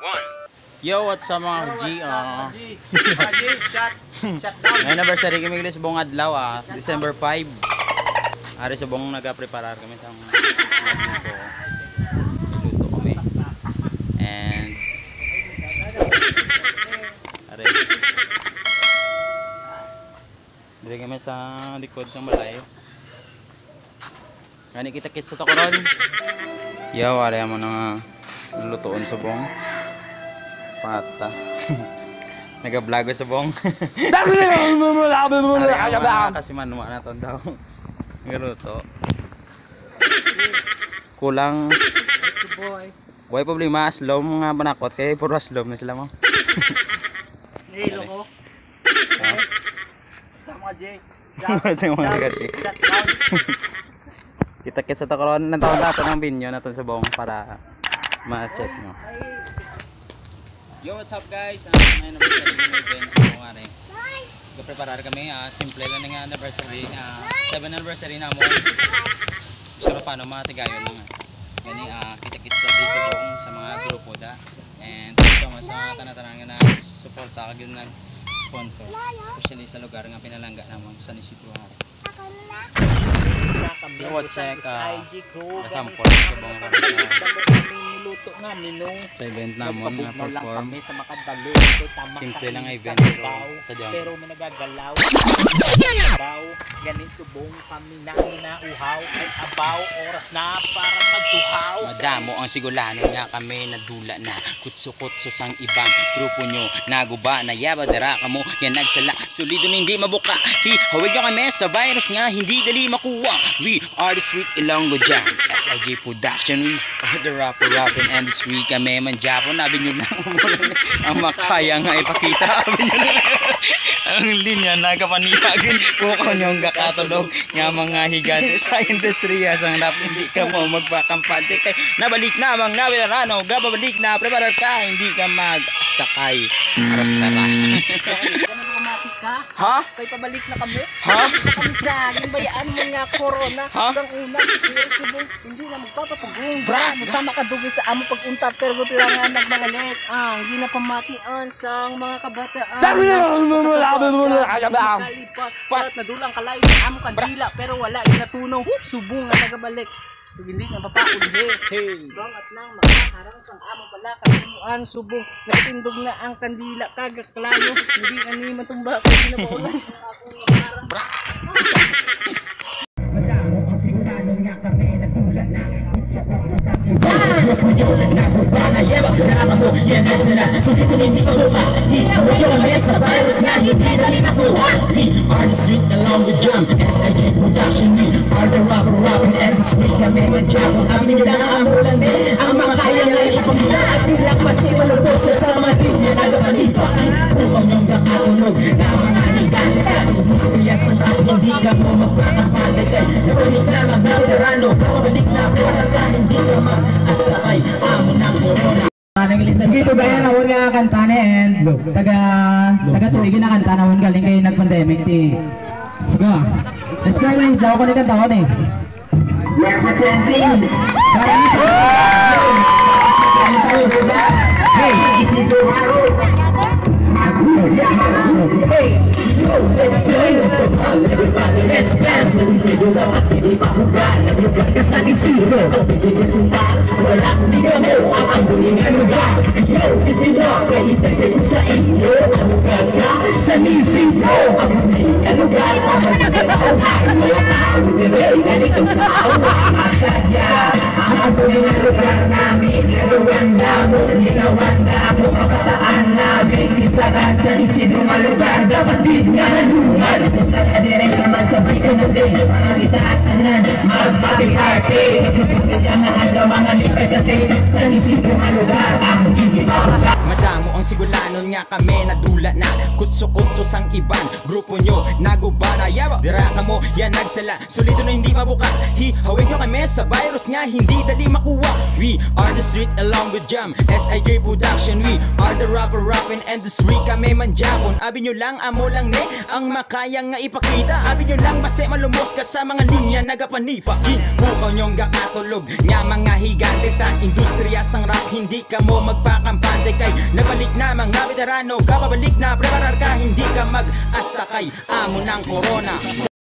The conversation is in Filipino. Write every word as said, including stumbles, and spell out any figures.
Yo, what's up mga G? Uh, Shot, shot down. May anniversary kami guys, buong adlaw ah, December five. Ari sa buong nag-preparar kami sa luto. Luto kami. And Ari. Dili kami sa likod sa balay. Gani kita kiss sa tokoron. Yo, ari mo na lulutuon sa buong pata. Nag-vlog sa bong. Kasi manuwa na to daw. Ngaluto. Kulang. Boy problema, slow mga banakot kay puro slow na sila mo. Nilo ko. Sama J. Sama gati. Kita kit sa tokoron ng taon natin ng binyo natin sa bong para ma-check mo. Yo, what's up guys? Uh, may anniversary ng event sa mga rin. Nag-preparar kami, uh, simple lang ng anniversary. Uh, seven anniversary na mo. Gusto pa paano mga tigayon lang. Gani, uh, kita-kits sa dito buong sa mga grupo da. And ito mo sa tanatanang na suporta kag yung nag-sponsor. Especially sa lugar nga pinalangga naman sa Nisito Hari. Yo, what's up? Uh, nasampol sa buong Niluto nga mino. sa event namon na perform. Kami sa makadalo. Simple lang event sa diyan. Pero may nagagalaw. Abaw, ganin subong kami na inauhaw. Ay abaw, oras na para magtuhaw. Madamo ang sigulano nga kami nadula na. Kutso-kutso sang ibang grupo nyo. Naguba na yaba dara ka mo. Yan nagsala. Solido na hindi mabuka. Di hawig nyo kami sa virus nga hindi dali makuha. We are the sweet Ilonggo Jam. S I J Production. We are the rapper rapping and the sweet kami man Japon. Nabi nyo lang ang makaya nga ipakita. Nabi nyo lang ang linya nagkapanipagin. Kukaw nyong kakatulog nga mga higante sa industriya sang rap. Hindi ka mo magpakampante kay nabalik na mga nabilarano. Gababalik na preparar ka. Hindi ka mag-astakay. Aras-aras. Ha? Kay pabalik na kami. Ha? Kami sa bayaan mo nga corona. Ha? Sang una, pero subong hindi na magpapapagong. Bra, magtama ka dugi sa amo pag-untat pero kailangan nagmagalit. Ah, hindi na pamatian sang mga kabataan. Pat nadulang kalay sa amo kandila pero wala ginatunaw. Subong na nagabalik. Hindi nga papaod he. Hey. Bangat nang makaharang sang amo pala kanimuan subong. Nakatindog na ang kandila kagak kalayo. Hindi ani matumba kay ginabaulan akong harang. Bra. Madamo ang sigurado nga kami natulad na. S I J Production, we are the rapper rapping and the sweet kami man Japon. Amin nyo lang ang ulan din ang mga kaya nga ipagkita. At bilang masimalubos sa mga din niya nagapanipas. Kung yung kakatulog na mga higante sa industriya sa rap. Hindi ka mo magpakapalit. Nabalik na magnalarano. Mabalik na pagkakan. Hindi ka mag-astakay. Amo ng corona. Dito ba yan awon nga kanta na and taga taga tuigin na kanta na awon galing kayo nag-pandemic ti. Sige. Let's go lang. Jawa ko ni kanta ko ni. Representing Hey, Isidro Haro. Hey, let's join us so fun. Everybody, let's dance. Isidro dapat hindi pahugan. Naglugar ka sa Isidro. Ang bigyan suntan. Wala kong di mo ang ang dulingan lugar. Yo, Isidro, kaya isasay ko sa inyo. Ang lugar ka sa Isidro. Ang dulingan lugar. Ang magiging pauhay. Mga tao, nilay, ganitong sa awa. Masaya, ang dulingan lugar namin. Nagawan na mo, ninawan na mo. Kapasaan namin, isagan sa Isidro nga lugar. Dapat din nga nalungan. Kaya naman sabay sa natin. Pakita at tanan, magpapikarte. Kaya nga ang mga lipagate. Sa Isidro nga lugar, ang magiging makakas. Madamo ang sigulanon nga kami nadula na. Kutso-kutso sang iban grupo nyo naguba na yawa dira ka mo yan nagsala. Solido na hindi mabuka. Hi hawig nyo kami sa virus nga hindi dali makuha. We are the street Ilonggo Jam. S I J Production. We are the rapper rapping and the street kami man Japon. Abi nyo lang amo lang ne ang makaya nga ipakita. Abi nyo lang base malum Iwas ka sa mga linya nagapanipa. Bukaw nyong gakatulog nga mga higante sa industriya sang rap. Hindi ka mo magpakampante kay nabalik na mga veterano. Kapabalik na preparar ka, hindi ka mag-asta kay amo ng corona.